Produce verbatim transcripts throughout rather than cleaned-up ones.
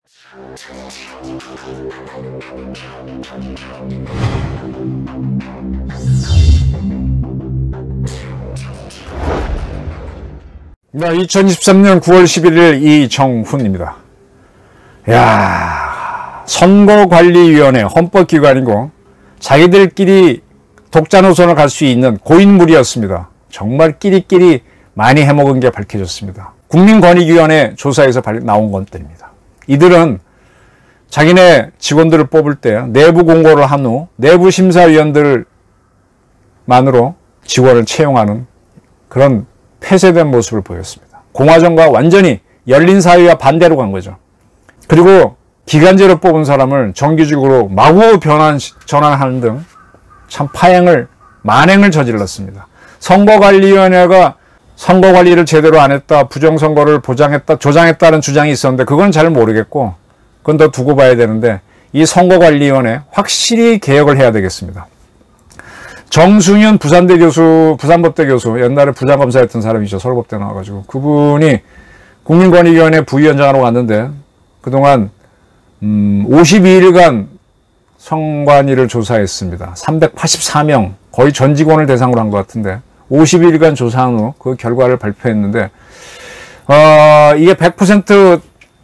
네, 이천이십삼 년 구월 십일일 이정훈입니다. 야, 선거관리위원회 헌법기관이고 자기들끼리 독자 노선을 갈 수 있는 고인물이었습니다. 정말 끼리끼리 많이 해먹은 게 밝혀졌습니다. 국민권익위원회 조사에서 나온 것들입니다. 이들은 자기네 직원들을 뽑을 때 내부 공고를 한 후 내부 심사위원들만으로 직원을 채용하는 그런 폐쇄된 모습을 보였습니다. 공화정과 완전히 열린 사회와 반대로 간 거죠. 그리고 기간제로 뽑은 사람을 정규직으로 마구 변환, 전환하는 등 참 파행을, 만행을 저질렀습니다. 선거관리위원회가 선거관리를 제대로 안 했다, 부정선거를 보장했다, 조장했다는 주장이 있었는데 그건 잘 모르겠고 그건 더 두고 봐야 되는데 이 선거관리위원회 확실히 개혁을 해야 되겠습니다. 정승윤 부산대 교수, 부산법대 교수, 옛날에 부장검사였던 사람이죠. 서울법대 나와가지고. 그분이 국민권익위원회 부위원장으로 갔는데 그동안 음, 오십이일간 선관위를 조사했습니다. 삼백팔십사 명, 거의 전 직원을 대상으로 한 것 같은데 오십이일간 조사한 후 그 결과를 발표했는데 어, 이게 백 퍼센트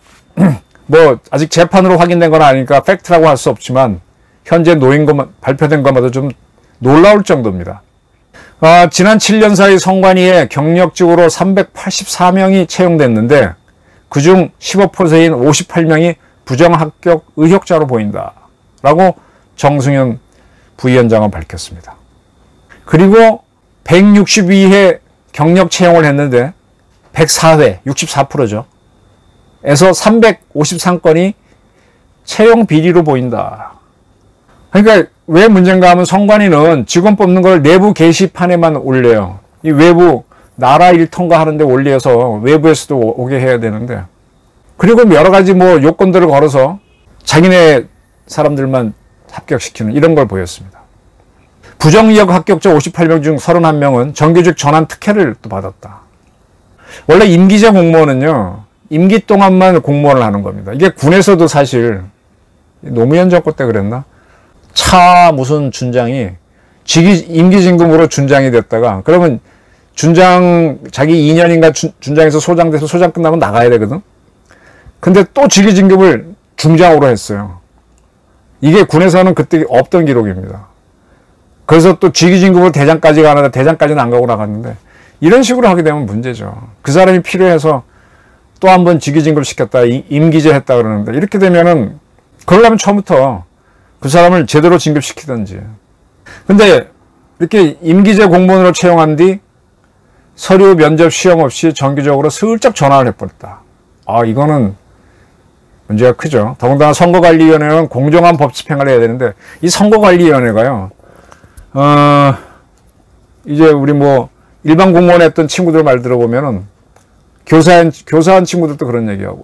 뭐 아직 재판으로 확인된 건 아니니까 팩트라고 할 수 없지만 현재 놓인 것만, 발표된 것마다 좀 놀라울 정도입니다. 어, 지난 칠 년 사이 선관위에 경력직으로 삼백팔십사 명이 채용됐는데 그중 십오 퍼센트인 오십팔 명이 부정합격 의혹자로 보인다 라고 정승윤 부위원장은 밝혔습니다. 그리고 백육십이 회 경력 채용을 했는데 백사 회, 육십사 퍼센트죠. 에서 삼백오십삼 건이 채용 비리로 보인다. 그러니까 왜 문제인가 하면 선관위는 직원 뽑는 걸 내부 게시판에만 올려요. 이 외부 나라 일 통과하는데 올려서 외부에서도 오게 해야 되는데 그리고 여러 가지 뭐 요건들을 걸어서 자기네 사람들만 합격시키는 이런 걸 보였습니다. 부정의역 합격자 오십팔 명 중 삼십일 명은 정규직 전환 특혜를 또 받았다. 원래 임기제 공무원은요. 임기 동안만 공무원을 하는 겁니다. 이게 군에서도 사실 노무현 정권 때 그랬나? 차 무슨 준장이 직위 임기진급으로 준장이 됐다가 그러면 준장 자기 이 년인가 준, 준장에서 소장 돼서 소장 끝나면 나가야 되거든. 근데 또 직위진급을 중장으로 했어요. 이게 군에서는 그때 없던 기록입니다. 그래서 또 직위진급으로 대장까지 가는데 대장까지는 안 가고 나갔는데 이런 식으로 하게 되면 문제죠. 그 사람이 필요해서 또 한 번 직위진급 시켰다, 임기제 했다 그러는데 이렇게 되면은 그러려면 처음부터 그 사람을 제대로 진급시키든지. 근데 이렇게 임기제 공무원으로 채용한 뒤 서류 면접 시험 없이 정기적으로 슬쩍 전환을 해버렸다. 아, 이거는 문제가 크죠. 더군다나 선거관리위원회는 공정한 법 집행을 해야 되는데 이 선거관리위원회가요. 어, 이제 우리 뭐 일반 공무원 했던 친구들 말 들어보면은 교사한, 교사한 친구들도 그런 얘기하고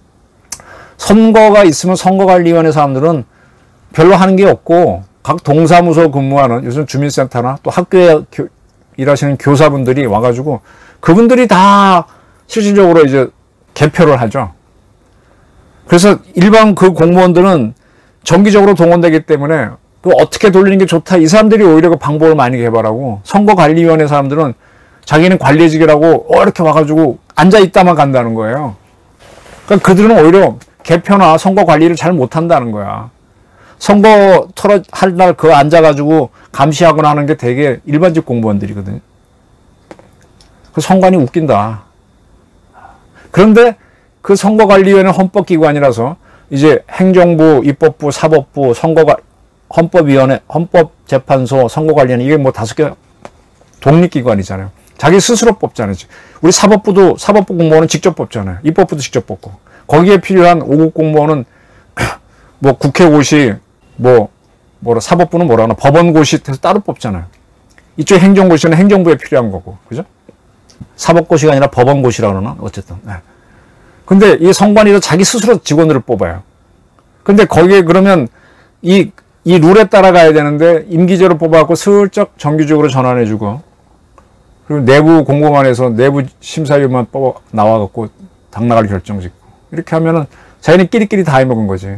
선거가 있으면 선거관리위원회 사람들은 별로 하는 게 없고 각 동사무소 근무하는 요즘 주민센터나 또 학교에 교, 일하시는 교사분들이 와가지고 그분들이 다 실질적으로 이제 개표를 하죠. 그래서 일반 그 공무원들은 정기적으로 동원되기 때문에 그 어떻게 돌리는 게 좋다 이 사람들이 오히려 그 방법을 많이 개발하고 선거관리위원회 사람들은 자기는 관리직이라고 어 이렇게 와가지고 앉아있다만 간다는 거예요. 그러니까 그들은 오히려 개표나 선거 관리를 잘 못한다는 거야. 선거 털어 할 날 그 앉아가지고 감시하거나 하는 게 되게 일반직 공무원들이거든요. 그 선관위 웃긴다. 그런데 그 선거관리위원회 헌법기관이라서 이제 행정부, 입법부, 사법부, 선거관 헌법위원회, 헌법재판소, 선거관리위원회 이게 뭐 다섯 개 독립기관이잖아요. 자기 스스로 뽑잖아요. 우리 사법부도 사법부 공무원은 직접 뽑잖아요. 입법부도 직접 뽑고 거기에 필요한 오급 공무원은 뭐 국회고시 뭐 뭐라 사법부는 뭐라 하나 법원고시 해서 따로 뽑잖아요. 이쪽 행정고시는 행정부에 필요한 거고 그죠? 사법고시가 아니라 법원고시라 그러나 어쨌든. 네. 근데 이 선관위도 자기 스스로 직원들을 뽑아요. 근데 거기에 그러면 이 이 룰에 따라가야 되는데 임기제로 뽑아갖고 슬쩍 정규직으로 전환해주고 그리고 내부 공공안에서 내부 심사위원만 뽑아 나와갖고 당락을 결정짓고 이렇게 하면은 자기는 끼리끼리 다 해먹은 거지.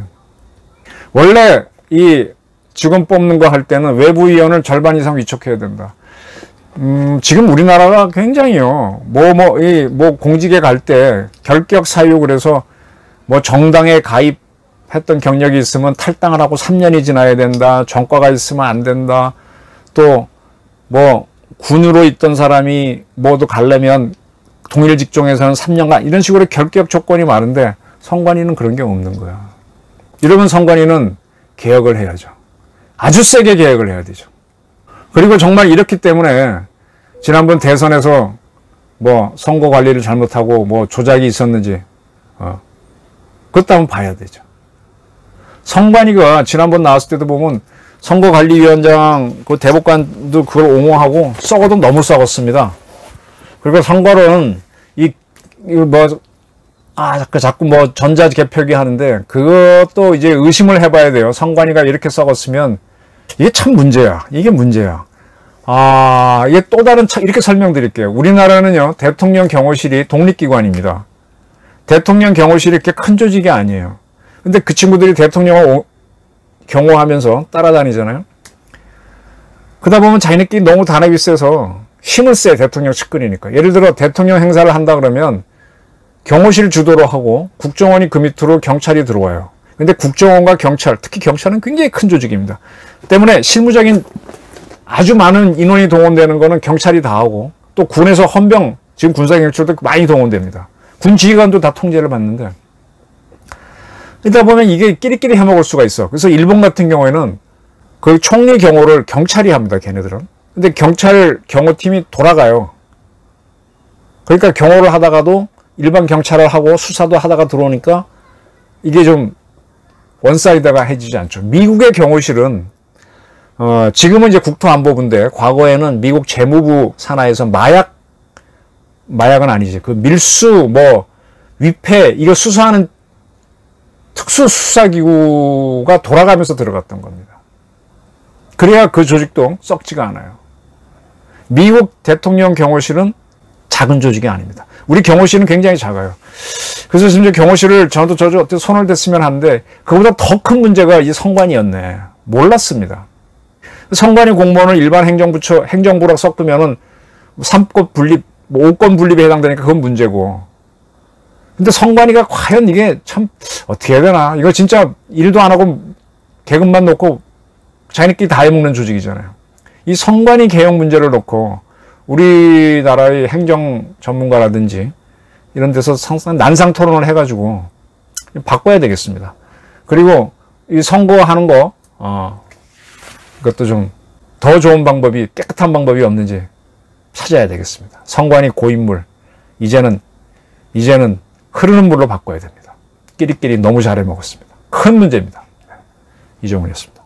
원래 이 직원 뽑는 거 할 때는 외부위원을 절반 이상 위촉해야 된다. 음, 지금 우리나라가 굉장히요, 뭐, 뭐, 이, 뭐, 공직에 갈 때 결격 사유 그래서 뭐 정당에 가입했던 경력이 있으면 탈당을 하고 삼 년이 지나야 된다. 전과가 있으면 안 된다. 또, 뭐, 군으로 있던 사람이 뭐도 가려면 동일 직종에서는 삼 년간 이런 식으로 결격 조건이 많은데 선관위는 그런 게 없는 거야. 이러면 선관위는 개혁을 해야죠. 아주 세게 개혁을 해야 되죠. 그리고 정말 이렇기 때문에 지난번 대선에서 뭐 선거 관리를 잘못하고 뭐 조작이 있었는지 어, 그것도 한번 봐야 되죠. 선관위가 지난번 나왔을 때도 보면 선거관리위원장 그 대법관도 그걸 옹호하고 썩어도 너무 썩었습니다. 그리고 선거는 이 뭐 아 자꾸 자꾸 뭐 전자개표기 하는데 그것도 이제 의심을 해봐야 돼요. 선관위가 이렇게 썩었으면 이게 참 문제야. 이게 문제야. 아 이게 또 다른 차, 이렇게 설명드릴게요. 우리나라는요 대통령 경호실이 독립기관입니다. 대통령 경호실이 이렇게 큰 조직이 아니에요. 근데 그 친구들이 대통령을 오, 경호하면서 따라다니잖아요. 그러다 보면 자기네끼리 너무 단합이 세서 힘을 세, 대통령 측근이니까. 예를 들어 대통령 행사를 한다 그러면 경호실 주도로 하고 국정원이 그 밑으로 경찰이 들어와요. 근데 국정원과 경찰, 특히 경찰은 굉장히 큰 조직입니다. 때문에 실무적인 아주 많은 인원이 동원되는 거는 경찰이 다 하고 또 군에서 헌병, 지금 군사경찰도 많이 동원됩니다. 군 지휘관도 다 통제를 받는데 그러다 보면 이게 끼리끼리 해먹을 수가 있어. 그래서 일본 같은 경우에는 그 총리 경호를 경찰이 합니다. 걔네들은. 근데 경찰 경호팀이 돌아가요. 그러니까 경호를 하다가도 일반 경찰을 하고 수사도 하다가 들어오니까 이게 좀 원사이드가 해지지 않죠. 미국의 경호실은 어, 지금은 이제 국토안보부인데 과거에는 미국 재무부 산하에서 마약 마약은 아니지. 그 밀수 뭐 위패 이거 수사하는 특수수사기구가 돌아가면서 들어갔던 겁니다. 그래야 그 조직도 썩지가 않아요. 미국 대통령 경호실은 작은 조직이 아닙니다. 우리 경호실은 굉장히 작아요. 그래서 심지어 경호실을 저도 저도 어떻게 손을 댔으면 하는데 그보다 더 큰 문제가 이 선관위였네. 몰랐습니다. 선관위 공무원을 일반 행정부처, 행정부랑 섞으면은 삼권 분립, 뭐 오권 분립에 해당되니까 그건 문제고. 근데 선관위가 과연 이게 참 어떻게 해야 되나. 이거 진짜 일도 안 하고 계급만 놓고 자기네끼리 다 해먹는 조직이잖아요. 이 선관위 개혁 문제를 놓고 우리나라의 행정 전문가라든지 이런 데서 난상 토론을 해가지고 바꿔야 되겠습니다. 그리고 이 선거하는 거, 어, 그것도 좀 더 좋은 방법이, 깨끗한 방법이 없는지 찾아야 되겠습니다. 선관위 고인물, 이제는, 이제는 흐르는 물로 바꿔야 됩니다. 끼리끼리 너무 잘해 먹었습니다. 큰 문제입니다. 이종훈이었습니다.